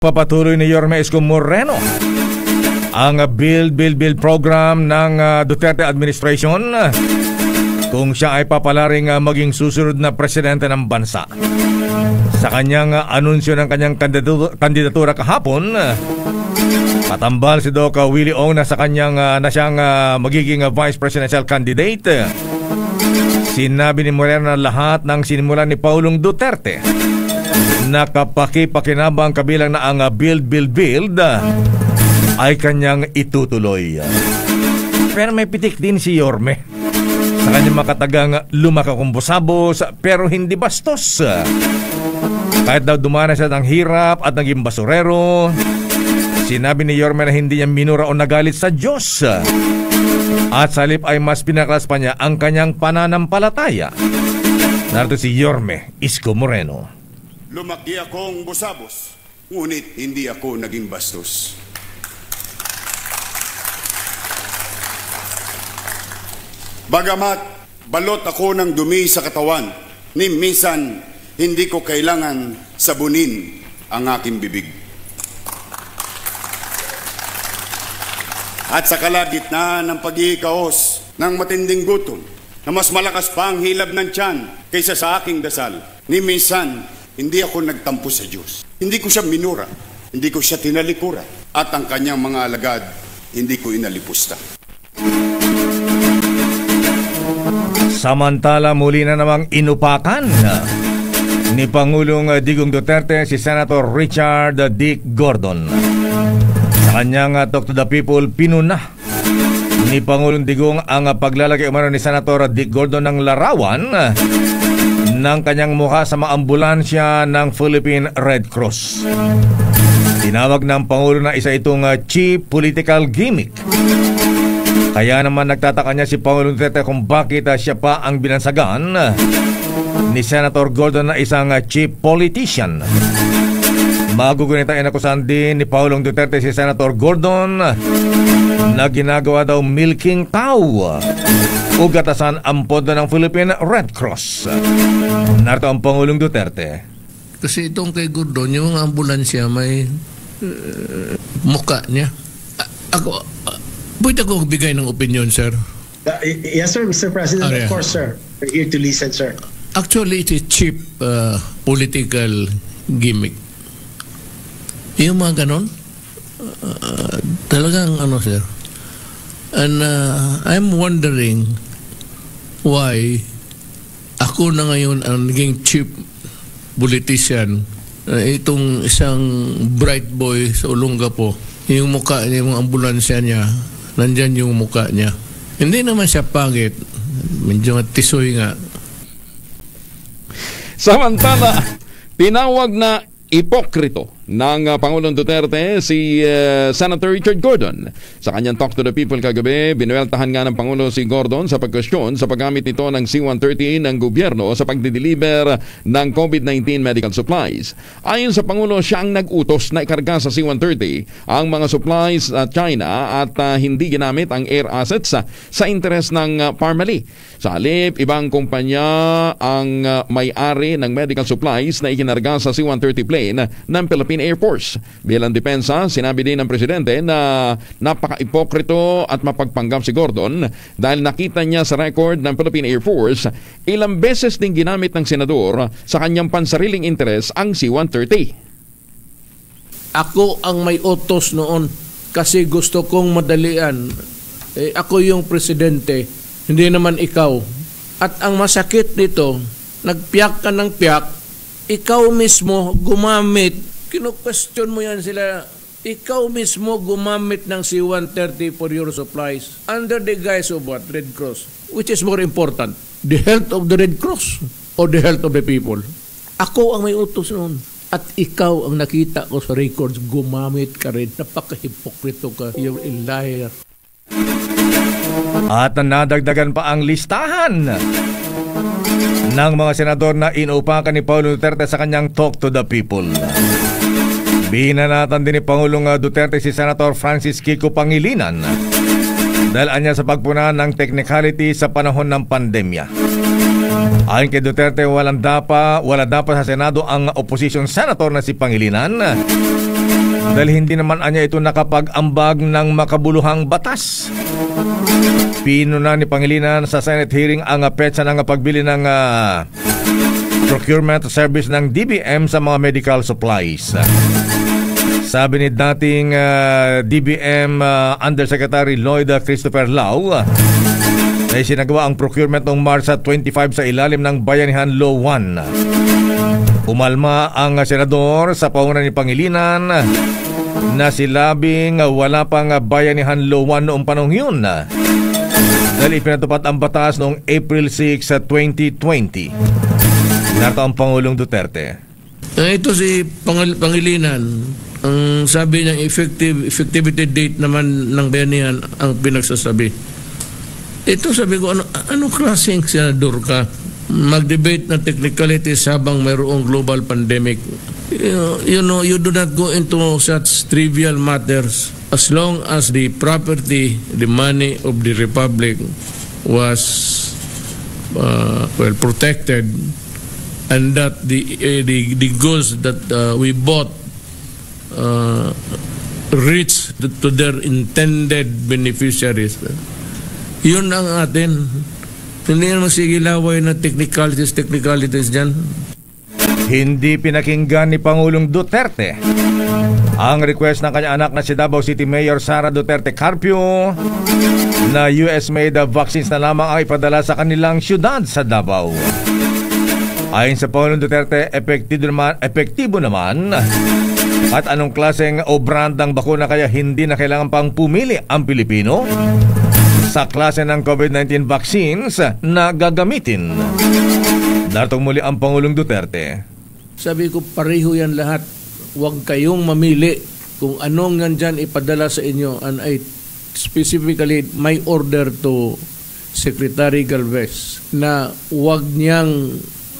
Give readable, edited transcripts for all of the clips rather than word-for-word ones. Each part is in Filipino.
Ipagpapatuloy ni Yorme Isko Moreno ang build program ng Duterte administration kung siya ay papalaring maging susunod na presidente ng bansa. Sa kanyang anunsyo ng kanyang kandidatura kahapon, patambal si Doc Willie Ong na siyang magiging vice presidential candidate. Sinabi ni Moreno na lahat ng sinimulan ni Pangulong Duterte na kapaki-pakinabang kabilang na ang build ay kanyang itutuloy. Pero may pitik din si Yorme sa kanyang makatagang lumakakumbusabos pero hindi bastos. Kahit daw dumanas siya ng hirap at naging basurero, sinabi ni Yorme na hindi niya minura o nagalit sa Diyos. At sa halip ay mas pinaklas pa niya ang kanyang pananampalataya. Narito si Yorme Isko Moreno. Lumaki akong busabos, ngunit hindi ako naging bastos. Bagamat balot ako ng dumi sa katawan, ni minsan hindi ko kailangan sabunin ang aking bibig. At sa kalagitnaan ng pag-iikaos ng matinding gutom, na mas malakas pa ang hilab ng tiyan kaysa sa aking dasal, ni minsan hindi ako nagtampo sa Diyos. Hindi ko siya minura, hindi ko siya tinalikura, at ang kanyang mga alagad hindi ko inalipusta. Samantala, muli na namang inupakan ni Pangulong Digong Duterte si Senator Richard Dick Gordon. Sa kanyang Talk to the People, pinuna ni Pangulong Digong ang paglalagay umano ni Senator Dick Gordon ng larawan ng kanyang mukha sa mga ambulansya ng Philippine Red Cross. Tinawag ng Pangulo na isa itong cheap political gimmick. Kaya naman nagtataka niya si Pangulong Duterte kung bakit siya pa ang binansagan ni Senator Gordon na isang cheap politician. Magugunitain ako saan din ni Pangulong Duterte si Senator Gordon na ginagawa daw milking cow o gatasan ang pondo ng Philippine Red Cross. Narito ang Pangulong Duterte. Kasi itong kay Gordon, yung ambulansya may muka niya. Pwede ako bigay ng opinion, sir? Yes, sir, Mr. President. Of course, sir. We're here to listen, sir. Actually, it's a cheap political gimmick. Yung mga ganon, talagang ano, sir. And I'm wondering why ako na ngayon ang naging cheap politician. Itong isang bright boy sa Olongapo, yung mukha niya, yung ambulansya niya, nandyan yung mukha niya. Hindi naman siya pangit. Medyo tisoy nga. Samantala, tinawag na ipokrito ng Pangulong Duterte si Senator Richard Gordon. Sa kanyang Talk to the People kagabi, binueltahan nga ng Pangulo si Gordon sa pagkwestiyon sa paggamit nito ng C-130 ng gobyerno sa pagdideliver ng COVID-19 medical supplies. Ayon sa Pangulo, siya ang nag-utos na ikarga sa C-130 ang mga supplies sa China at hindi ginamit ang air assets sa interes ng Parmali. Sa halip, ibang kumpanya ang may-ari ng medical supplies na ikinarga sa C-130 plane ng Philippine Air Force. Bilang depensa, sinabi din ng Presidente na napaka-ipokrito at mapagpanggap si Gordon dahil nakita niya sa record ng Philippine Air Force ilang beses din ginamit ng senador sa kanyang pansariling interes ang C-130. Ako ang may utos noon kasi gusto kong madalian. Ako yung presidente, hindi naman ikaw. At ang masakit nito, nagpiyak ka ng piyak, ikaw mismo gumamit. Kino-question mo yan sila. Ikaw mismo gumamit ng C-130 for your supplies under the guise of what? Red Cross. Which is more important? The health of the Red Cross or the health of the people? Ako ang may utos noon. At ikaw ang nakita ko sa records, gumamit ka rin. Napaka-hipokrito ka. You're a liar. At nadagdagan pa ang listahan ng mga senador na inupakan ni Pangulong Duterte sa kanyang Talk to the People. Binanatan din ni Pangulong Duterte si Senator Francis Kiko Pangilinan dahil anya sa pagpuna ng technicality sa panahon ng pandemya. Ayon kay Duterte, wala dapat sa Senado ang opposition senator na si Pangilinan dahil hindi naman anya ito nakapag-ambag ng makabuluhang batas. Pinuna ni Pangilinan sa Senate hearing ang petsa ng pagbili ng procurement service ng DBM sa mga medical supplies. Sabi ni dating DBM Undersecretary Lloyd Christopher Lau na isinagawa ang procurement noong March 25 sa ilalim ng Bayanihan Law 1. Umalma ang senador sa pauna ni Pangilinan na silabing wala pang Bayanihan Law 1 noong panahon yun dahil ipinatupad ang batas noong April 6, 2020. Narito ang Pangulong Duterte. Ito si Pangilinan, ang sabi niya effectivity date naman ng bayanihan ang pinagsasabi. Ito sabi ko, ano klaseng senador ka? Mag-debate na technicalities habang mayroong global pandemic. You do not go into such trivial matters as long as the property, the money of the Republic was protected, and that the goods that we bought reach to their intended beneficiaries. Yun ang atin. Hindi naman sigilaway na technicalities dyan. Hindi pinakinggan ni Pangulong Duterte ang request ng kanyang anak na si Davao City Mayor Sara Duterte Carpio na US-made vaccines na lamang ang ipadala sa kanilang syudad sa Davao. Ayon sa Pangulong Duterte, epektibo naman at anong klaseng o brand ng bakuna kaya hindi na kailangan pang pumili ang Pilipino sa klase ng COVID-19 vaccines na gagamitin. Dartong muli ang Pangulong Duterte. Sabi ko, pareho yan lahat. Huwag kayong mamili kung anong nandyan ipadala sa inyo. And I specifically, my order to Secretary Galvez na huwag niyang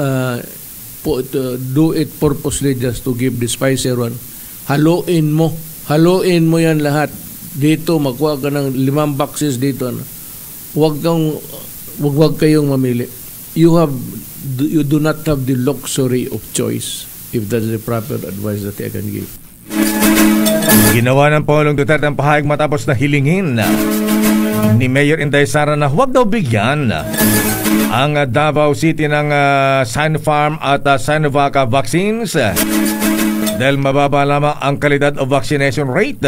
do it purposely just to give this Pfizer one. Haluin mo yan lahat. Dito, magkuha ka ng 5 boxes dito. Huwag kayong mamili. You do not have the luxury of choice if that's the proper advice that I can give. Ginawa ng Pangulong Duterte ang pahayag matapos na hilingin ni Mayor Inday Sara na huwag daw bigyan ang Davao City ng Sinopharm at Sinovac vaccines dahil mababa lamang ang kalidad o vaccination rate.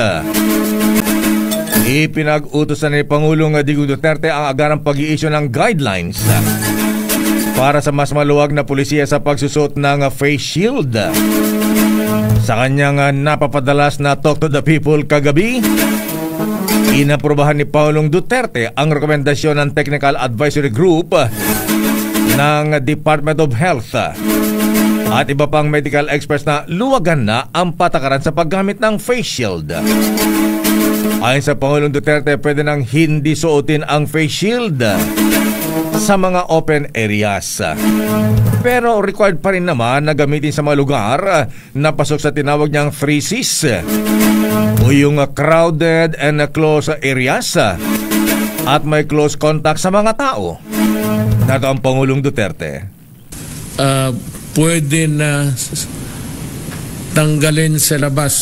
Ipinag-utos ni Pangulong Digong Duterte ang agarang pag-i-issue ng guidelines para sa mas maluwag na pulisiya sa pagsusot ng face shield. Sa kanyang napapadalas na Talk to the People kagabi, inaprobahan ni Pangulong Duterte ang rekomendasyon ng Technical Advisory Group ng Department of Health at iba pang medical experts na luwagan na ang patakaran sa paggamit ng face shield. Ayon sa Pangulong Duterte, pwede nang hindi suotin ang face shield sa mga open areas. Pero required pa rin naman na gamitin sa mga lugar na pasok sa tinawag niyang 3Cs o yung crowded and close areas at may close contact sa mga tao. Nato ang Pangulong Duterte. Pwede na tanggalin sa labas.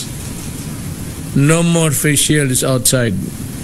No more face shields outside.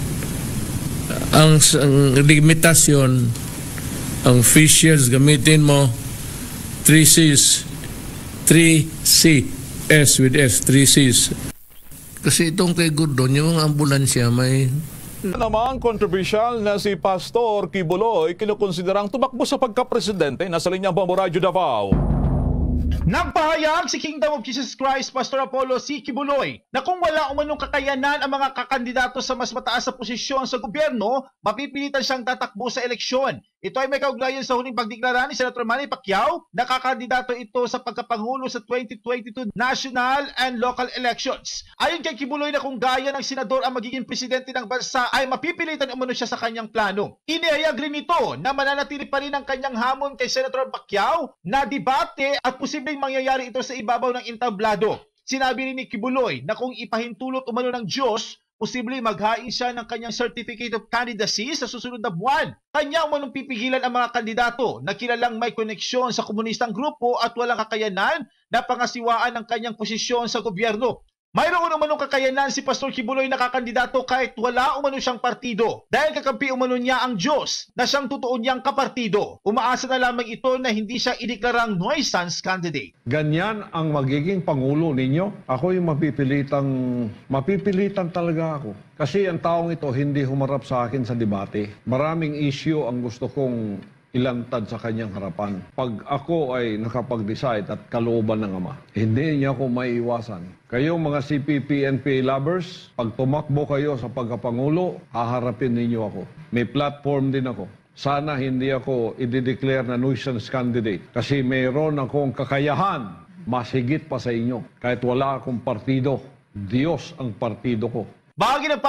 Ang limitasyon, ang face shields gamitin mo 3Cs, 3C, S with S, 3Cs. Kasi itong kay Gordon, yung ambulansya may... Namang kontrobersyal na si Pastor Kibuloy kinukonsiderang tumakbo sa pagka-presidente. Nasa linyang Bombo Radyo Davao. Nagpahayag si Kingdom of Jesus Christ Pastor Apollo C. Kibuloy na kung wala umanong kakayanan ang mga kakandidato sa mas mataas na posisyon sa gobyerno, mapipilitan siyang tatakbo sa eleksyon. Ito ay may kaugnayan sa huling pagdeklara ni Senator Manny Pacquiao na kakandidato ito sa pagkapangulo sa 2022 national and local elections. Ayon kay Kibuloy na kung gaya ng senador ang magiging presidente ng bansa ay mapipilitan umano siya sa kanyang plano. Inihayag rin ito na mananatili pa rin ang kanyang hamon kay Senator Pacquiao na debate at posibleng mangyayari ito sa ibabaw ng entablado. Sinabi rin ni Kibuloy na kung ipahintulot umano ng Diyos posibleng maghain siya ng kanyang Certificate of Candidacy sa susunod na buwan. Kanya umanong pipigilan ang mga kandidato na kilalang may koneksyon sa komunistang grupo at walang kakayanan na pangasiwaan ang kanyang posisyon sa gobyerno. Mayroon umanong kakayanan si Pastor Kibuloy na kakandidato kahit wala umano siyang partido dahil kakampi umano niya ang Diyos na siyang totoo niyang kapartido. Umaasa na lamang ito na hindi siya ideklarang nuisance candidate. Ganyan ang magiging pangulo ninyo? Ako yung mapipilitan talaga ako. Kasi ang taong ito hindi humarap sa akin sa debate. Maraming issue ang gusto kong ilantad sa kanyang harapan. Pag ako ay nakapag-decide at kalooban ng Ama, hindi niya ako maiiwasan. Kayong mga CPP-NPA lovers, pag tumakbo kayo sa pagkapangulo, haharapin ninyo ako. May platform din ako. Sana hindi ako i-declare na nuisance candidate kasi mayroon akong kakayahan mas higit pa sa inyo. Kahit wala akong partido, Diyos ang partido ko. Bahagi ng